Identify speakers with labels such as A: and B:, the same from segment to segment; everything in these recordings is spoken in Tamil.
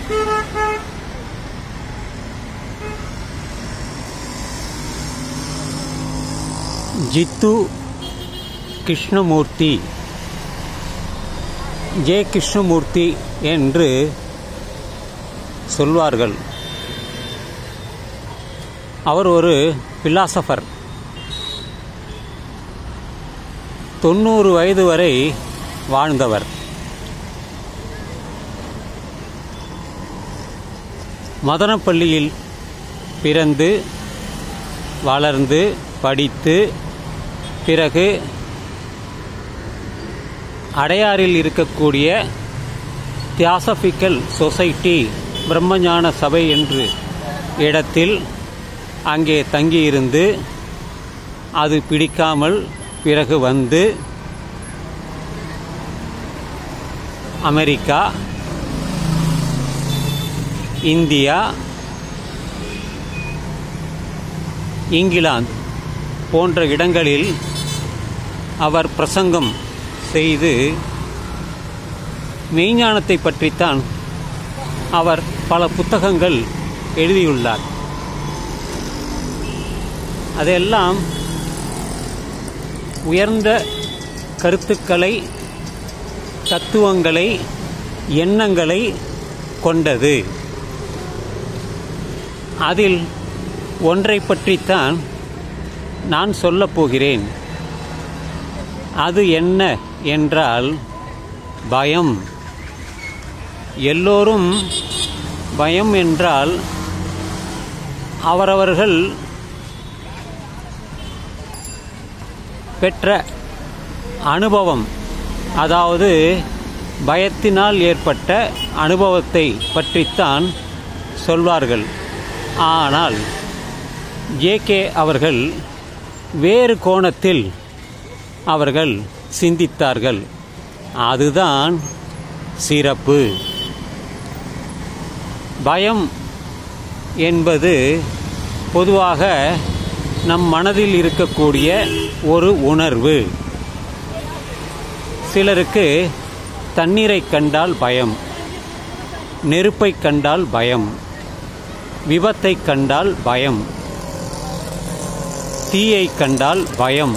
A: ஜித்து கிருஷ்ணமூர்த்தி, ஜே கிருஷ்ணமூர்த்தி என்று சொல்வார்கள். அவர் ஒரு பிலாசபர். 90 வயது வரை வாழ்ந்தவர். மதனப்பள்ளியில் பிறந்து வளர்ந்து படித்து பிறகு அடையாறில் இருக்கக்கூடிய தியாசபிக்கல் சொசைட்டி பிரம்மஞான சபை என்று இடத்தில் அங்கே தங்கியிருந்து அது பிடிக்காமல் பிறகு வந்து அமெரிக்கா, இந்தியா, இங்கிலாந்து போன்ற இடங்களில் அவர் பிரசங்கம் செய்து மெய்ஞானத்தை பற்றித்தான் அவர் பல புத்தகங்கள் எழுதியுள்ளார். அதெல்லாம் உயர்ந்த கருத்துக்களை, தத்துவங்களை, எண்ணங்களை கொண்டது. அதில் ஒன்றை பற்றித்தான் நான் சொல்லப் போகிறேன். அது என்ன என்றால் பயம். எல்லோரும் பயம் என்றால் அவரவர்கள் பெற்ற அனுபவம், அதாவது பயத்தினால் ஏற்பட்ட அனுபவத்தை பற்றித்தான் சொல்வார்கள். ஆனால் ஜே.கே. அவர்கள் வேறு கோணத்தில் அவர்கள் சிந்தித்தார்கள். அதுதான் சிறப்பு. பயம் என்பது பொதுவாக நம் மனதில் இருக்கக்கூடிய ஒரு உணர்வு. சிலருக்கு தண்ணீரை கண்டால் பயம், நெருப்பை கண்டால் பயம், விபத்தை கண்டால் பயம், தீயை கண்டால் பயம்.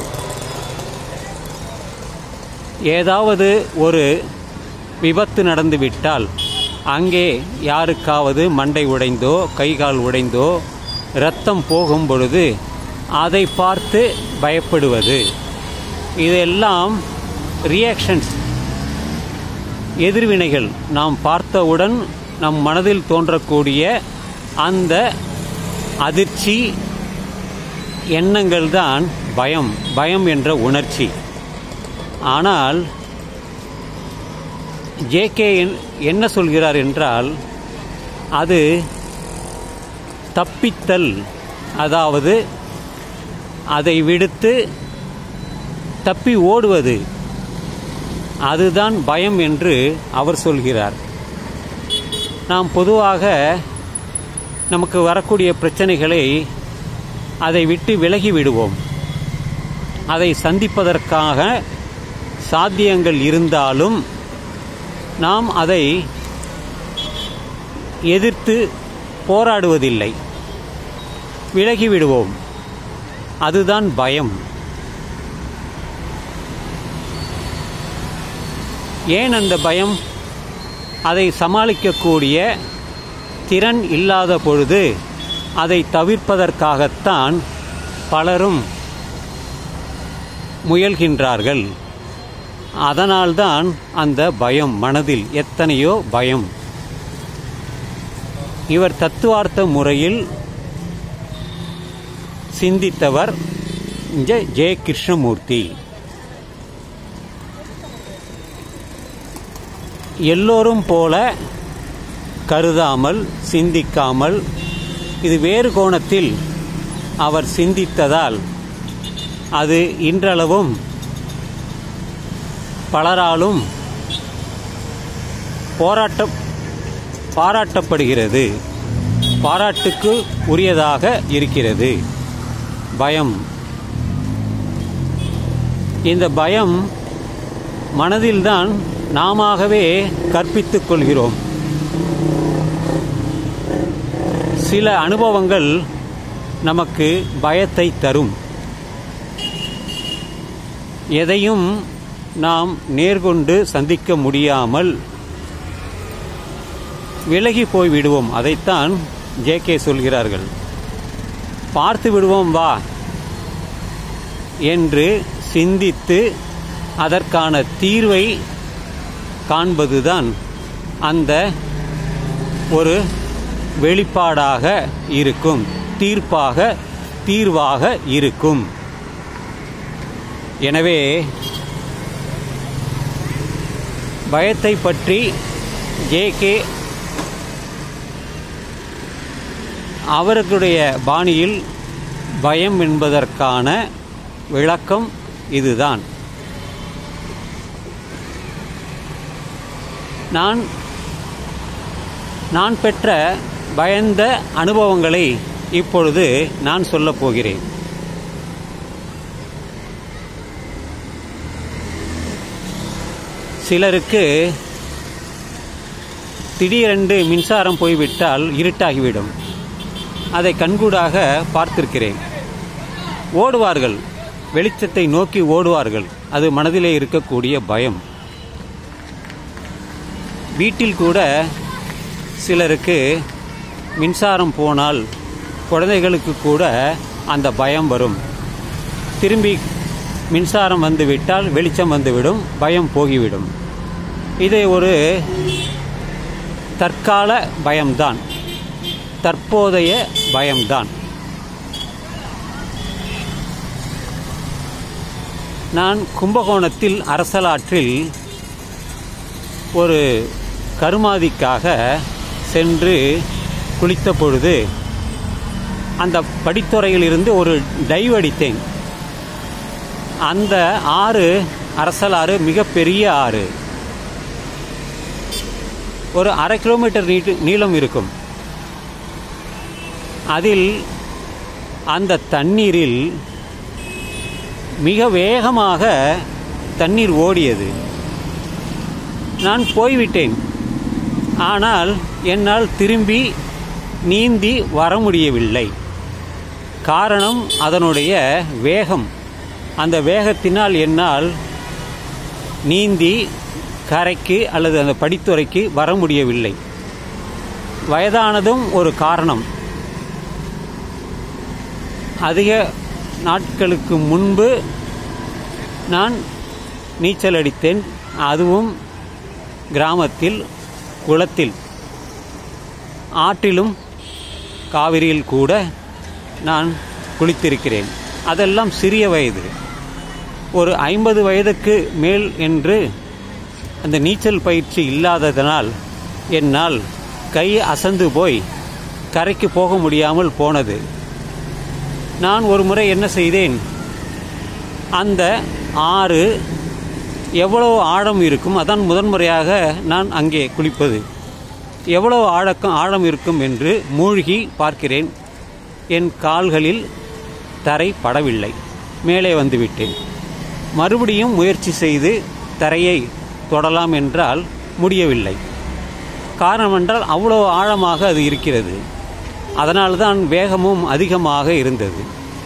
A: ஏதாவது ஒரு விபத்து நடந்துவிட்டால் அங்கே யாருக்காவது மண்டை உடைந்தோ கைகால் உடைந்தோ இரத்தம் போகும் பொழுது அதை பார்த்து பயப்படுவது, இதெல்லாம் ரியாக்ஷன்ஸ், எதிர்வினைகள். நாம் பார்த்தவுடன் நம் மனதில் தோன்றக்கூடிய அந்த அதிர்ச்சி எண்ணங்கள் தான் பயம், பயம் என்ற உணர்ச்சி. ஆனால் ஜே.கே. என்ன சொல்கிறார் என்றால் அது தப்பித்தல், அதாவது அதை விடுத்து தப்பி ஓடுவது, அதுதான் பயம் என்று அவர் சொல்கிறார். நாம் பொதுவாக நமக்கு வரக்கூடிய பிரச்சனைகளை அதை விட்டு விலகி விடுவோம். அதை சந்திப்பதற்காக சாத்தியங்கள் இருந்தாலும் நாம் அதை எதிர்த்து போராடுவதில்லை, விலகிவிடுவோம். அதுதான் பயம். ஏன் அந்த பயம்? அதை சமாளிக்கக்கூடிய திறன் இல்லாத பொழுது அதை தவிர்ப்பதற்காகத்தான் பலரும் முயல்கின்றார்கள். அதனால்தான் அந்த பயம், மனதில் எத்தனையோ பயம். இவர் தத்துவார்த்த முறையில் சிந்தித்தவர் ஜே கிருஷ்ணமூர்த்தி. எல்லோரும் போல கருதாமல், சிந்திக்காமல், இது வேறு கோணத்தில் அவர் சிந்தித்ததால் அது இன்றளவும் பலராலும் பாராட்டப்படுகிறது, பாராட்டுக்கு உரியதாக இருக்கிறது. பயம், இந்த பயம் மனதில்தான் நாமவே கற்பித்துக் கொள்கிறோம். சில அனுபவங்கள் நமக்கு பயத்தை தரும். எதையும் நாம் நேர்கொண்டு சந்திக்க முடியாமல் விலகி போய்விடுவோம். அதைத்தான் ஜே.கே. சொல்கிறார்கள். பார்த்து விடுவோம் வா என்று சிந்தித்து அதற்கான தீர்வை காண்பதுதான் அந்த ஒரு வெளிப்பாடாக இருக்கும், தீர்வாக இருக்கும். எனவே பயத்தை பற்றி ஜே.கே. அவர்களுடைய பாணியில் பயம் என்பதற்கான விளக்கம் இதுதான். நான் பெற்ற பயந்த அனுபவங்களை இப்பொழுது நான் சொல்லப் போகிறேன். சிலருக்கு திடீரென்று மின்சாரம் போய்விட்டால் இருட்டாகிவிடும். அதை கண்கூடாக பார்த்திருக்கிறேன். ஓடுவார்கள், வெளிச்சத்தை நோக்கி ஓடுவார்கள். அது மனதிலே இருக்கக்கூடிய பயம். வீட்டில் கூட சிலருக்கு மின்சாரம் போனால் குழந்தைகளுக்கு கூட அந்த பயம் வரும். திரும்பி மின்சாரம் வந்துவிட்டால் வெளிச்சம் வந்துவிடும், பயம் போகிவிடும். இது ஒரு தற்கால பயம்தான், தற்போதைய பயம்தான். நான் கும்பகோணத்தில் அரசலாற்றில் ஒரு கருமாதிக்காக சென்று குளித்த பொழுது அந்த படித்துறையிலிருந்து ஒரு டைவ் அடித்தேன். அந்த ஆறு, அரசலாறு, மிகப்பெரிய ஆறு. ஒரு 1/2 கிலோமீட்டர் நீளம் இருக்கும். அதில் அந்த தண்ணீரில் மிக வேகமாக தண்ணீர் ஓடியது. நான் போய்விட்டேன். ஆனால் என்னால் திரும்பி நீந்தி வர முடியவில்லை. காரணம் அதனுடைய வேகம். அந்த வேகத்தினால் என்னால் நீந்தி கரைக்கு அல்லது அந்த படித்துறைக்கு வர முடியவில்லை. வயதானதும் ஒரு காரணம். அதிக நாட்களுக்கு முன்பு நான் நீச்சல் அடித்தேன். அதுவும் கிராமத்தில், குளத்தில், ஆற்றிலும் காவிரியில் கூட நான் குளித்திருக்கிறேன். அதெல்லாம் சிறிய வயது. ஒரு 50 வயதுக்கு மேல் என்று அந்த நீச்சல் பயிற்சி இல்லாததனால் என்னால் கை அசந்து போய் கரைக்கு போக முடியாமல் போனது. நான் ஒரு முறை என்ன செய்தேன், அந்த ஆறு எவ்வளவு ஆழம் இருக்கும், அதான் முதன்முறையாக நான் அங்கே குளிப்பது, எவ்வளவு ஆழம் இருக்கும் என்று மூழ்கி பார்க்கிறேன். என் கால்களில் தரை படவில்லை. மேலே வந்துவிட்டேன். மறுபடியும் முயற்சி செய்து தரையை தொடலாம் என்றால் முடியவில்லை. காரணம் என்றால் அவ்வளோ ஆழமாக அது இருக்கிறது. அதனால்தான் வேகமும் அதிகமாக இருந்தது.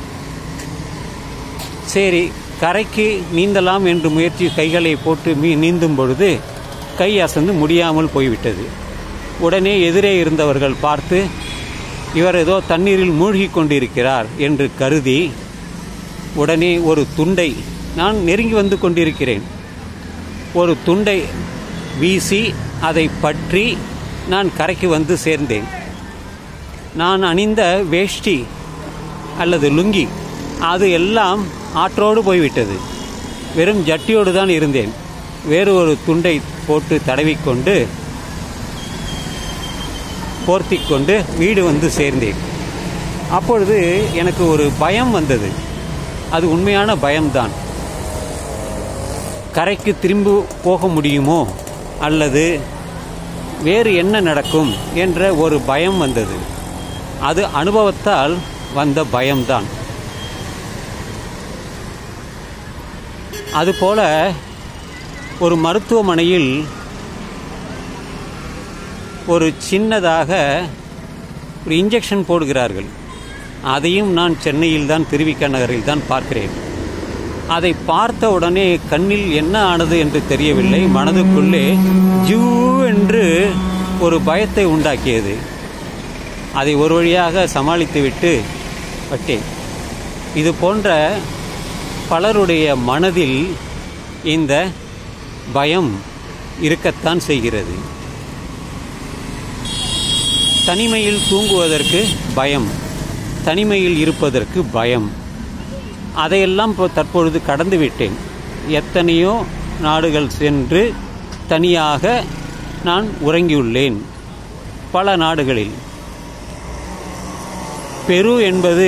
A: சரி, கரைக்கு நீந்தலாம் என்று முயற்சி கைகளை போட்டு நீந்தும் பொழுது கை அசந்து முடியாமல் போய்விட்டது. உடனே எதிரே இருந்தவர்கள் பார்த்து, இவர் ஏதோ தண்ணீரில் மூழ்கி கொண்டிருக்கிறார் என்று கருதி உடனே ஒரு துண்டை, நான் நெருங்கி வந்து கொண்டிருக்கிறேன், ஒரு துண்டை வீசி அதை பற்றி நான் கரைக்கு வந்து சேர்ந்தேன். நான் அணிந்த வேஷ்டி அல்லது லுங்கி அது எல்லாம் ஆற்றோடு போய்விட்டது. வெறும் ஜட்டியோடு தான் இருந்தேன். வேறு ஒரு துண்டை போட்டு தடவிக்கொண்டு போர்த்திக்கொண்டு வீடு வந்து சேர்ந்தேன். அப்பொழுது எனக்கு ஒரு பயம் வந்தது. அது உண்மையான பயம்தான். கரைக்கு திரும்ப போக முடியுமோ அல்லது வேறு என்ன நடக்கும் என்ற ஒரு பயம் வந்தது. அது அனுபவத்தால் வந்த பயம்தான். அதுபோல ஒரு மருத்துவமனையில் ஒரு சின்னதாக ஒரு இன்ஜெக்ஷன் போடுகிறார்கள். அதையும் நான் சென்னையில் தான், திருவிக நகரில் தான் பார்க்கிறேன். அதை பார்த்த உடனே கண்ணில் என்ன ஆனது என்று தெரியவில்லை, மனதுக்குள்ளே ஜூ என்று ஒரு பயத்தை உண்டாக்கியது. அதை ஒரு வழியாக சமாளித்துவிட்டு விட்டேன். இது போன்ற பலருடைய மனதில் இந்த பயம் இருக்கத்தான் செய்கிறது. தனிமையில் தூங்குவதற்கு பயம், தனிமையில் இருப்பதற்கு பயம். அதையெல்லாம் தற்பொழுது கடந்து விட்டேன். எத்தனையோ நாடுகள் சென்று தனியாக நான் உறங்கியுள்ளேன். பல நாடுகளில். பெரு என்பது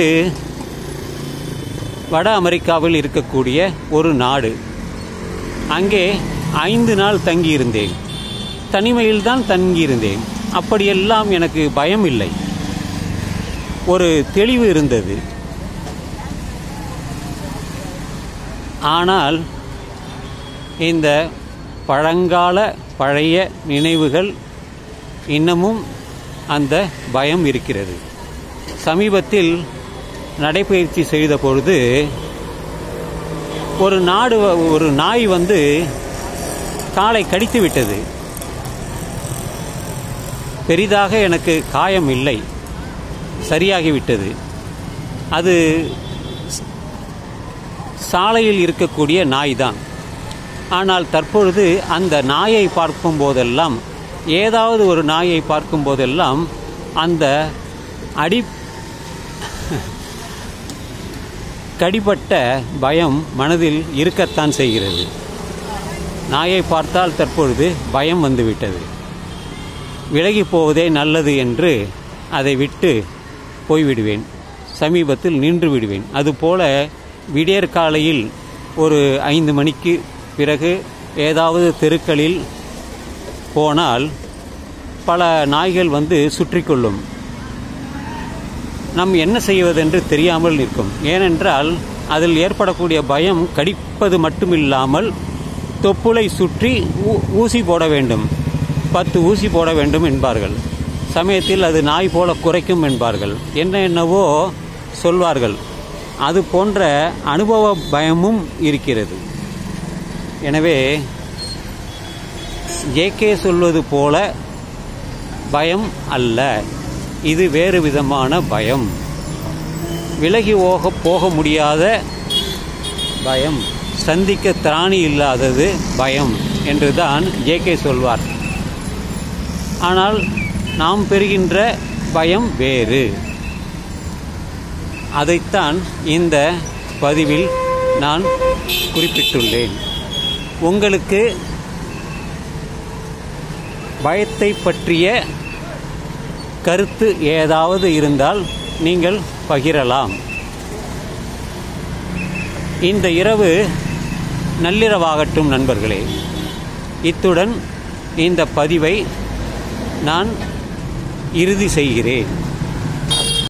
A: வட அமெரிக்காவில் இருக்கக்கூடிய ஒரு நாடு. அங்கே 5 நாள் தங்கியிருந்தேன். தனிமையில் தான் தங்கியிருந்தேன். அப்படியெல்லாம் எனக்கு பயம் இல்லை, ஒரு தெளிவு இருந்தது. ஆனால் இந்த பழங்கால பழைய நினைவுகள் இன்னமும் அந்த பயம் இருக்கிறது. சமீபத்தில் நடைபயிற்சி செய்த பொழுது ஒரு நாய் வந்து காலை கடித்து விட்டது. பெரிதாக எனக்கு காயம் இல்லை, சரியாகிவிட்டது. அது சாலையில் இருக்கக்கூடிய நாய் தான். ஆனால் தற்பொழுது அந்த நாயை பார்க்கும் போதெல்லாம், ஏதாவது ஒரு நாயை பார்க்கும் போதெல்லாம் அந்த கடிபட்ட பயம் மனதில் இருக்கத்தான் செய்கிறது. நாயை பார்த்தால் தற்பொழுது பயம் வந்துவிட்டது. விலகி போவதே நல்லது என்று அதை விட்டு போய்விடுவேன். சமீபத்தில் நின்று விடுவேன். அதுபோல விடியற்காலையில் ஒரு 5 மணிக்கு பிறகு ஏதாவது தெருக்களில் போனால் பல நாய்கள் வந்து சுற்றி கொள்ளும். நாம் என்ன செய்வதென்று தெரியாமல் இருக்கும். ஏனென்றால் அதில் ஏற்படக்கூடிய பயம் கடிப்பது மட்டுமில்லாமல் தொப்புளை சுற்றி ஊசி போட வேண்டும், 10 ஊசி போட வேண்டும் என்பார்கள். சமயத்தில் அது நாய் போல குறைக்கும் என்பார்கள். என்னவோ சொல்வார்கள். அது போன்ற அனுபவ பயமும் இருக்கிறது. எனவே ஜேகே சொல்வது போல பயம் அல்ல, இது வேறு விதமான பயம். விலகி போக முடியாத பயம், சந்திக்க திராணி இல்லாதது பயம் என்றுதான் ஜேகே சொல்வார். ஆனால் நாம் பெறுகின்ற பயம் வேறு. அதைத்தான் இந்த பதிவில் நான் குறிப்பிட்டுள்ளேன். உங்களுக்கு பயத்தை பற்றிய கருத்து ஏதாவது இருந்தால் நீங்கள் பகிரலாம். இந்த இரவு நள்ளிரவாகட்டும் நண்பர்களே. இத்துடன் இந்த பதிவை நான் இறுதி செய்கிறேன்.